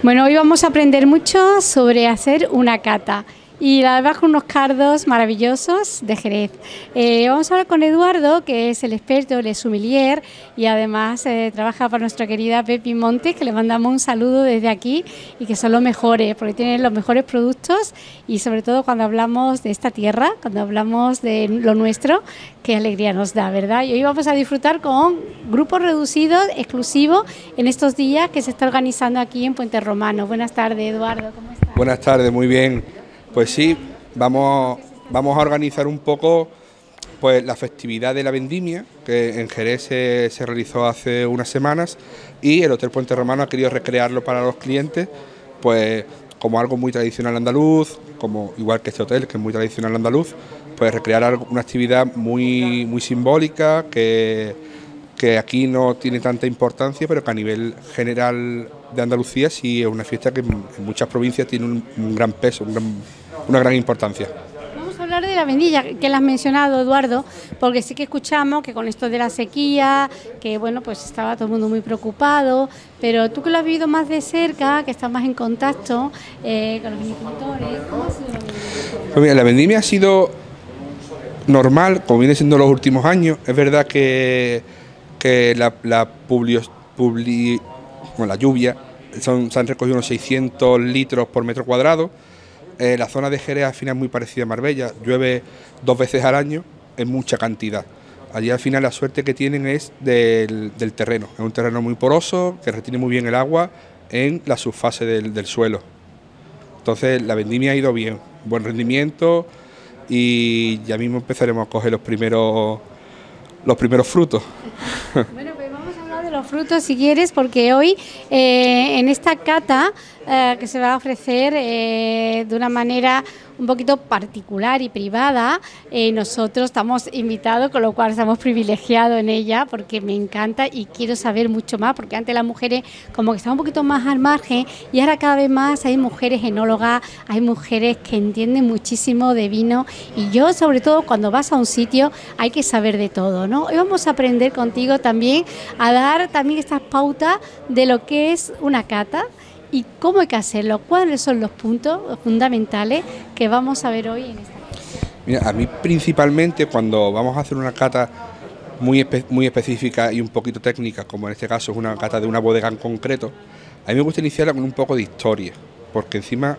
Bueno, hoy vamos a aprender mucho sobre hacer una cata y la verdad con unos cardos maravillosos de Jerez. Vamos a hablar con Eduardo, que es el experto, el sommelier y además trabaja para nuestra querida Pepi Montes, que le mandamos un saludo desde aquí y que son los mejores, porque tienen los mejores productos y sobre todo cuando hablamos de esta tierra, cuando hablamos de lo nuestro, qué alegría nos da, ¿verdad? Y hoy vamos a disfrutar con grupos reducidos, exclusivos, en estos días que se está organizando aquí en Puente Romano. Buenas tardes, Eduardo, ¿cómo estás? Buenas tardes, muy bien. Pues sí, vamos a organizar un poco pues la festividad de la vendimia, que en Jerez se realizó hace unas semanas, y el Hotel Puente Romano ha querido recrearlo para los clientes, pues como algo muy tradicional andaluz, como igual que este hotel, que es muy tradicional andaluz, pues recrear una actividad muy simbólica, que aquí no tiene tanta importancia, pero que a nivel general de Andalucía sí es una fiesta que en muchas provincias tiene un gran peso, una gran importancia. Vamos a hablar de la vendimia, que la has mencionado, Eduardo, porque sí que escuchamos que con esto de la sequía, que bueno, pues estaba todo el mundo muy preocupado, pero tú que lo has vivido más de cerca, que estás más en contacto con los vinicultores, ¿cómo ha sido la vendimia? Pues mira, la vendimia ha sido normal, como viene siendo los últimos años. Es verdad que la lluvia, se han recogido unos 600 litros por metro cuadrado. La zona de Jerez al final es muy parecida a Marbella, llueve 2 veces al año en mucha cantidad. Allí al final la suerte que tienen es del terreno, es un terreno muy poroso, que retiene muy bien el agua en la subfase del suelo. Entonces la vendimia ha ido bien, buen rendimiento, y ya mismo empezaremos a coger los primeros frutos. Bueno, pues vamos a hablar de los frutos si quieres, porque hoy en esta cata que se va a ofrecer de una manera un poquito particular y privada, nosotros estamos invitados, con lo cual estamos privilegiados en ella, porque me encanta y quiero saber mucho más, porque antes las mujeres como que estaban un poquito más al margen y ahora cada vez más hay mujeres enólogas, hay mujeres que entienden muchísimo de vino, y yo sobre todo cuando vas a un sitio hay que saber de todo, ¿no? Hoy vamos a aprender contigo también a dar también estas pautas de lo que es una cata y cómo hay que hacerlo, cuáles son los puntos fundamentales que vamos a ver hoy en esta cata. Mira, a mí principalmente cuando vamos a hacer una cata muy específica y un poquito técnica, como en este caso es una cata de una bodega en concreto, a mí me gusta iniciarla con un poco de historia, porque encima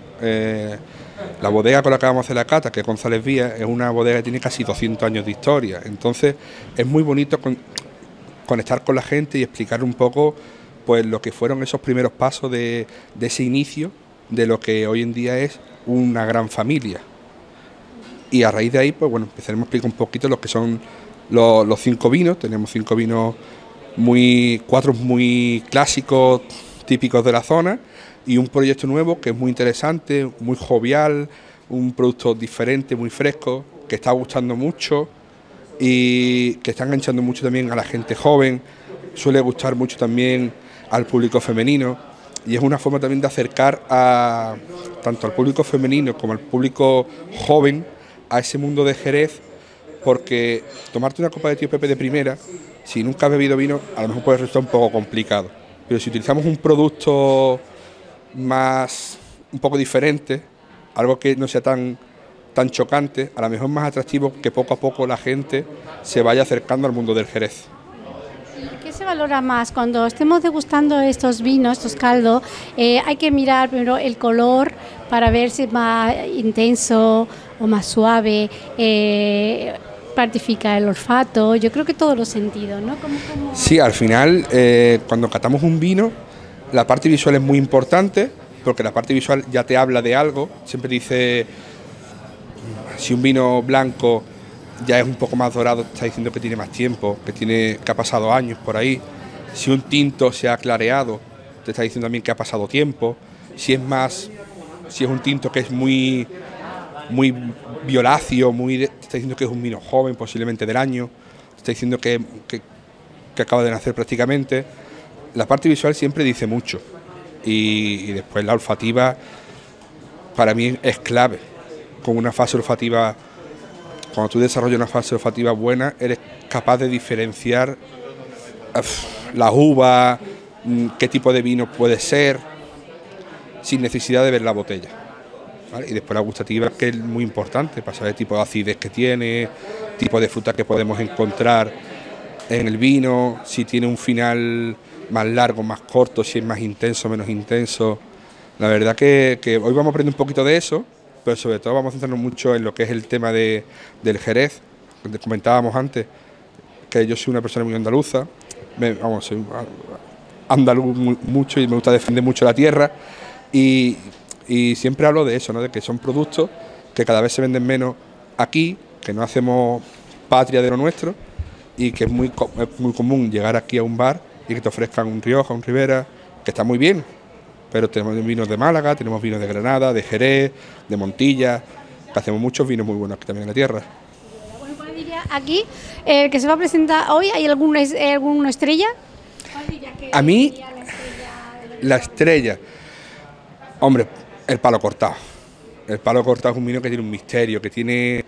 la bodega con la que vamos a hacer la cata, que es González Vías, es una bodega que tiene casi 200 años de historia, entonces es muy bonito conectar con la gente y explicar un poco pues lo que fueron esos primeros pasos de ese inicio de lo que hoy en día es una gran familia. Y a raíz de ahí, pues bueno, empezaremos a explicar un poquito lo que son los 5 vinos. Tenemos 5 vinos, 4 muy clásicos, típicos de la zona, y un proyecto nuevo que es muy interesante, muy jovial, un producto diferente, muy fresco, que está gustando mucho y que está enganchando mucho también a la gente joven. Suele gustar mucho también al público femenino, y es una forma también de acercar tanto al público femenino como al público joven a ese mundo de Jerez, porque tomarte una copa de tío Pepe de primera, si nunca has bebido vino, a lo mejor puede resultar un poco complicado, pero si utilizamos un producto un poco diferente, algo que no sea tan chocante, a lo mejor es más atractivo, que poco a poco la gente se vaya acercando al mundo del Jerez. ¿Qué se valora más cuando estemos degustando estos vinos, estos caldos? Hay que mirar primero el color para ver si es más intenso o más suave, partifica el olfato, yo creo que todos los sentidos, ¿no? ¿Cómo? Sí, al final cuando catamos un vino, la parte visual es muy importante, porque la parte visual ya te habla de algo. Siempre dice, si un vino blanco ya es un poco más dorado, está diciendo que tiene más tiempo, que ha pasado años por ahí. Si un tinto se ha clareado, te está diciendo también que ha pasado tiempo. Si es un tinto que es muy violáceo, te está diciendo que es un vino joven, posiblemente del año, te está diciendo que acaba de nacer prácticamente. La parte visual siempre dice mucho, y después la olfativa para mí es clave. Con una fase olfativa, cuando tú desarrollas una fase olfativa buena, eres capaz de diferenciar las uvas, qué tipo de vino puede ser. sin necesidad de ver la botella, ¿vale? Y después la gustativa, que es muy importante, para saber el tipo de acidez que tiene, tipo de fruta que podemos encontrar en el vino, si tiene un final más largo, más corto, si es más intenso, menos intenso. La verdad que hoy vamos a aprender un poquito de eso, pero sobre todo vamos a centrarnos mucho en lo que es el tema del Jerez, que comentábamos antes, que yo soy una persona muy andaluza, soy andaluz mucho y me gusta defender mucho la tierra, y siempre hablo de eso, ¿no? De que son productos que cada vez se venden menos aquí, que no hacemos patria de lo nuestro, y que es muy común llegar aquí a un bar y que te ofrezcan un Rioja, un Ribera, que está muy bien, pero tenemos vinos de Málaga, tenemos vinos de Granada, de Jerez, de Montilla, que hacemos muchos vinos muy buenos aquí también en la tierra. Bueno, ¿cuál diría aquí, el que se va a presentar hoy, hay alguna estrella? ¿Cuál diría que a mí, sería la estrella, hombre, el palo cortado. El palo cortado es un vino que tiene un misterio, que tiene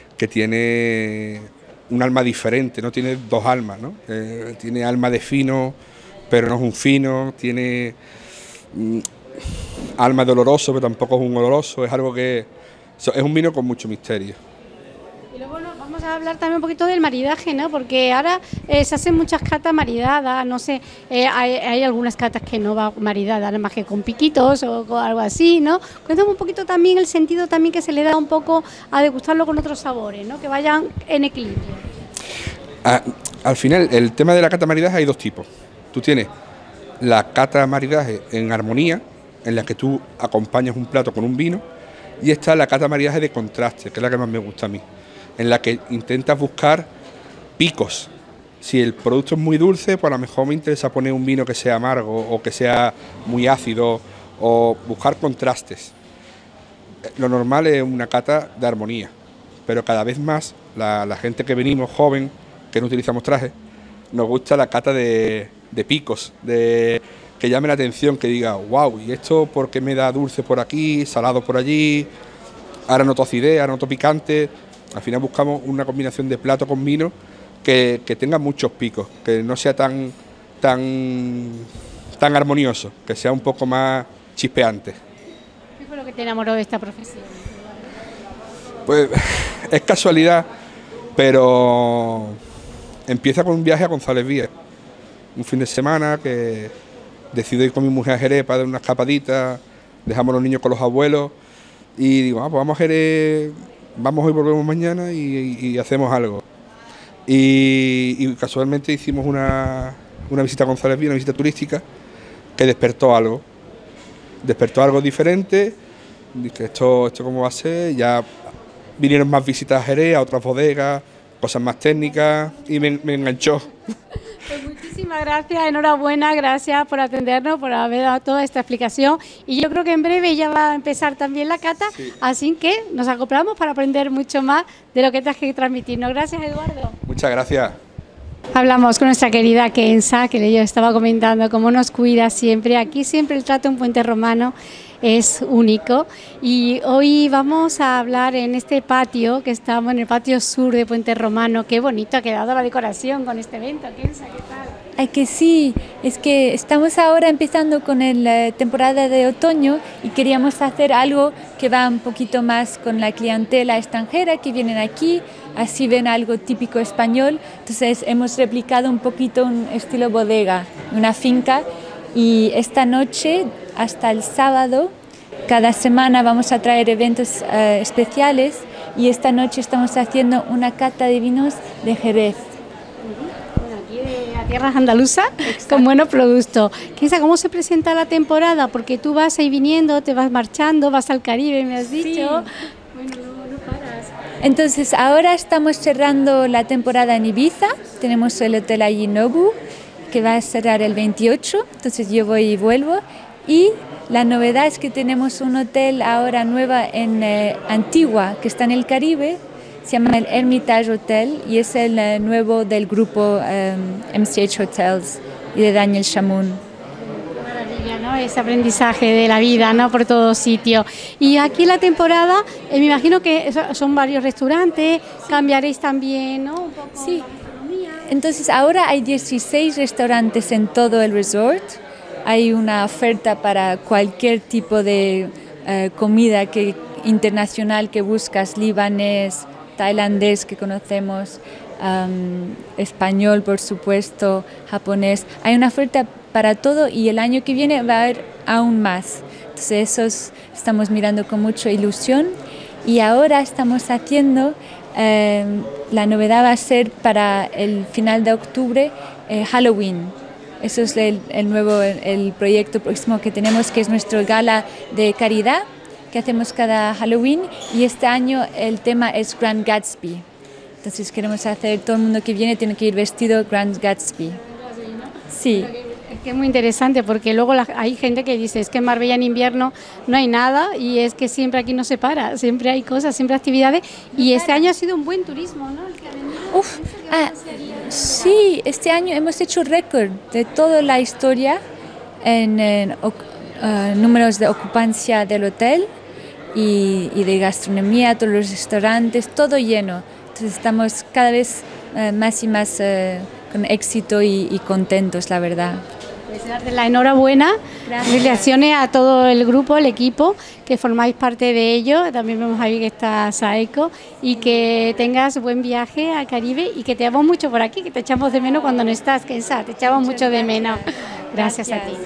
un alma diferente, no tiene dos almas, ¿no? Tiene alma de fino, pero no es un fino, tiene alma de oloroso, pero tampoco es un oloroso, es algo que es un vino con mucho misterio. Y luego vamos a hablar también un poquito del maridaje, ¿no? Porque ahora se hacen muchas catas maridadas, no sé, hay algunas catas que no va maridadas, nada más que con piquitos o con algo así, ¿no? Cuéntame un poquito también el sentido también que se le da un poco a degustarlo con otros sabores, ¿no? Que vayan en equilibrio. Al final, el tema de la cata maridaje hay dos tipos. Tú tienes la cata maridaje en armonía, en la que tú acompañas un plato con un vino, y está la cata maridaje de contraste, que es la que más me gusta a mí, en la que intentas buscar picos. Si el producto es muy dulce, pues a lo mejor me interesa poner un vino que sea amargo o que sea muy ácido, o buscar contrastes. Lo normal es una cata de armonía, pero cada vez más la gente que venimos joven, que no utilizamos trajes, nos gusta la cata de picos, que llame la atención, que diga, wow, ¿y esto por qué me da dulce por aquí, salado por allí? Ahora noto acidez, ahora noto picante. Al final buscamos una combinación de plato con vino que tenga muchos picos, que no sea tan armonioso, que sea un poco más chispeante. ¿Qué fue lo que te enamoró de esta profesión? Pues es casualidad, pero empieza con un viaje a González Vías, un fin de semana que decido ir con mi mujer a Jerez para dar una escapadita, dejamos a los niños con los abuelos y digo, pues vamos a Jerez, vamos hoy, volvemos mañana y hacemos algo. Y casualmente hicimos una visita a González Vías, una visita turística, que despertó algo diferente. Dije, esto cómo va a ser. Ya vinieron más visitas a Jerez, a otras bodegas, cosas más técnicas, y me enganchó. Pues muchísimas gracias, enhorabuena, gracias por atendernos, por haber dado toda esta explicación, y yo creo que en breve ya va a empezar también la cata, sí. Así que nos acoplamos para aprender mucho más de lo que te has que transmitirnos. Gracias, Eduardo. Muchas gracias. Hablamos con nuestra querida Kenza, que yo estaba comentando cómo nos cuida siempre. Aquí siempre el trato en Puente Romano es único, y hoy vamos a hablar en este patio, que estamos en el patio sur de Puente Romano. Qué bonito ha quedado la decoración con este evento. Kenza, ¿qué tal? Ay, que sí, es que estamos ahora empezando con la temporada de otoño y queríamos hacer algo que va un poquito más con la clientela extranjera que vienen aquí, así ven algo típico español. Entonces hemos replicado un poquito un estilo bodega, una finca, y esta noche hasta el sábado, cada semana vamos a traer eventos especiales, y esta noche estamos haciendo una cata de vinos de Jerez. Tierras andaluzas con buenos productos. Kenza, ¿cómo se presenta la temporada? Porque tú vas ahí viniendo, te vas marchando, vas al Caribe, me has dicho. Sí. Bueno, no paras. Entonces, ahora estamos cerrando la temporada en Ibiza. Tenemos el hotel allí Nobu, que va a cerrar el 28. Entonces, yo voy y vuelvo. Y la novedad es que tenemos un hotel ahora nueva en Antigua, que está en el Caribe. Se llama el Hermitage Hotel y es el nuevo del grupo MCH Hotels y de Daniel Chamoun. Maravilla, ¿no? Ese aprendizaje de la vida, ¿no? Por todo sitio. Y aquí la temporada, me imagino que son varios restaurantes, sí. Cambiaréis también, ¿no? Un poco sí. Entonces ahora hay 16 restaurantes en todo el resort. hay una oferta para cualquier tipo de comida internacional que buscas, libanés, tailandés que conocemos, español por supuesto, japonés. Hay una oferta para todo y el año que viene va a haber aún más. Entonces estamos mirando con mucha ilusión y ahora estamos haciendo, la novedad va a ser para el final de octubre, Halloween. Eso es el proyecto próximo que tenemos, que es nuestro gala de caridad que hacemos cada Halloween, y este año el tema es Grand Gatsby. Entonces queremos hacer, todo el mundo que viene tiene que ir vestido Grand Gatsby. Sí. Es que es muy interesante porque luego hay gente que dice, es que en Marbella en invierno no hay nada, y es que siempre aquí no se para, siempre hay cosas, siempre actividades, y este año ha sido un buen turismo, ¿no? Sí, este año hemos hecho récord de toda la historia en números de ocupancia del hotel y de gastronomía, todos los restaurantes, todo lleno. Entonces estamos cada vez más y más con éxito y contentos, la verdad. Pues darte la enhorabuena, felicitaciones a todo el grupo, el equipo, que formáis parte de ello. También vemos ahí que está Saeco, y que tengas buen viaje a Caribe y que te echamos mucho por aquí, que te echamos de menos cuando no estás, Kenza, te echamos mucho de menos. Gracias a ti.